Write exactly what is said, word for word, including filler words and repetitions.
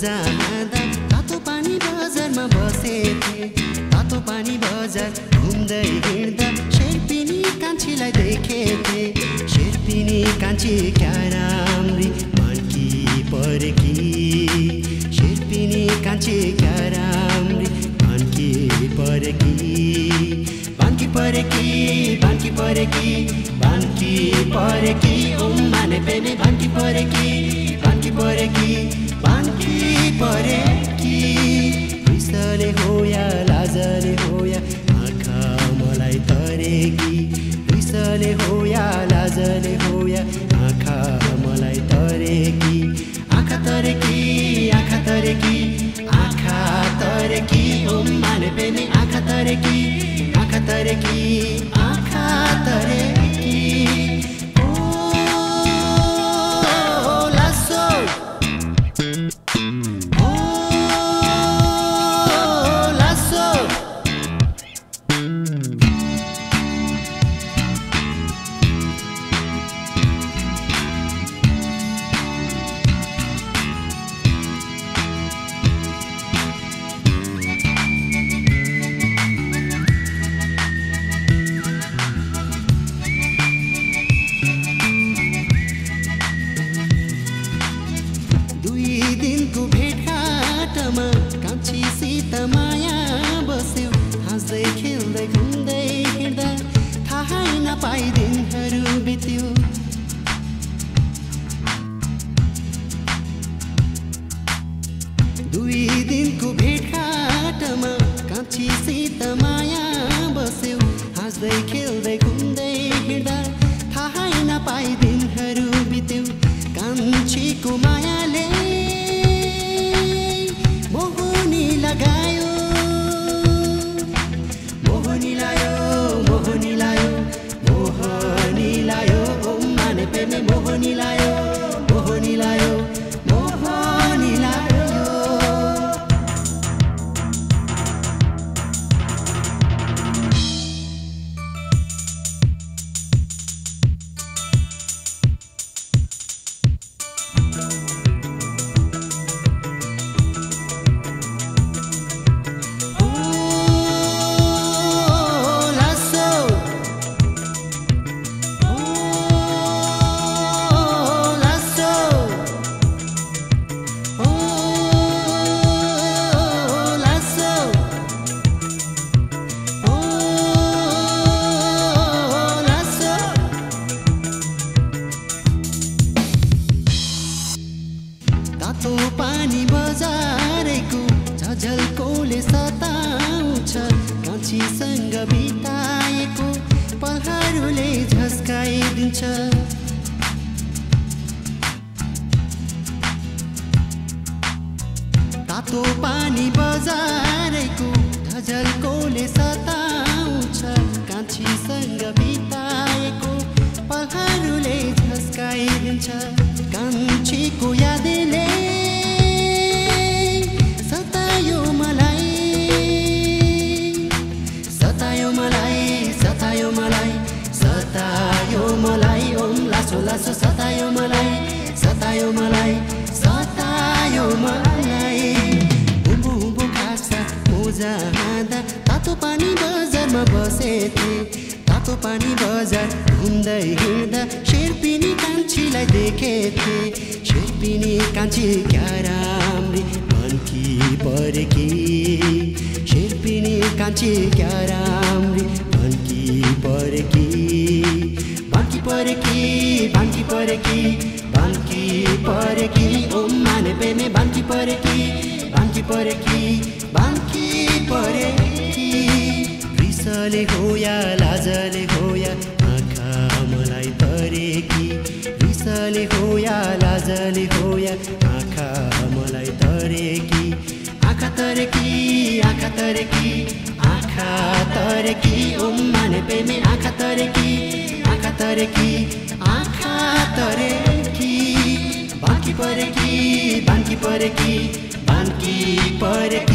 मोजा हाल्दा तातो पानी बजारमा बसेथे। तातो पानी बजार घुम्दै हिँड्दा शेर्पिनी कान्छीलाई देखेथे। शेर्पिनी कान्छी क्या राम्री बान्की परेकी। शेर्पिनी कान्छी क्या राम्री बान्की परेकी। बान्की परेकी बान्की परेकी बान्की परेकी उम्माने पेमे बान्की परेकी बान्की परेकी बान्की परेकी। रिसले होया लाजले होया आँखा मलाई तरेकी। रिसले होया लाजले होया आँखा मलाई तरेकी। आँखा तरेकी आँखा तरेकी आँखा तरेकी उम्माने पेमे आँखा तरेकी आँखा तरेकी आँखा तरेकी। दिनको भेटघाटमा कान्छीसित माया बस्यो। हाँस्दै खेल्दै घुम्दै हिँड्दा थाहै नपाई दिनहरू बित्यो। दुई दिनको भेटघाटमा कान्छीसित माया बस्यो। हाँस्दै खेल्दै घुम्दै हिँड्दा थाहै नपाई दिनहरू बित्यो। कान्छीको मायाले मोहनी लगायो मोहनी लायो मोहनी लायो मोहनी लायो उम्माने पेमे मोहनी लायो मोहनी लायो मोहनी लायो। तातो पानी बजारेको झझल्कोले सताउँछ। कान्छीसँग बिताएको पलहरूले झस्काइदिन्छ। तातो पानी बजारेको झझल्कोले सताउँछ। कान्छीसँग बिताएको पलहरूले झस्काइदिन्छ। कान्छीको यादले सतायो मलाई सतायो मलाई सतायो मलाई सतायो मलाई ओम लासो लासो सतायो मलाई सतायो मलाई सतायो मलाई। उभो उभो खासा मोजा हाल्दा तातो पानी बजारमा बसेथे। तातो पानी बजार घुम्दै हिँड्दा शेर्पिनी कान्छीलाई देखेथे। शेर्पिनी कान्छी क्या राम्री बान्की परेकी। शेर्पिनी कान्छी क्या राम्री बान्की परेकी। बान्की परेकी बान्की परेकी बान्की परेकी उम्माने पेमे बान्की परेकी बान्की परेकी बान्की परेकी। रिसले होया लाजले होया आँखा मलाई तरेकी। रिसले होया लाजले होया आँखा मलाई तरेकी। आँखा तरेकी आँखा तरेकी आँखा तरेकी उम्माने पेमे आँखा तरेकी आँखा तरेकी आँखा तरेकी। बान्की परेकी बान्की परेकी बान्की परेकी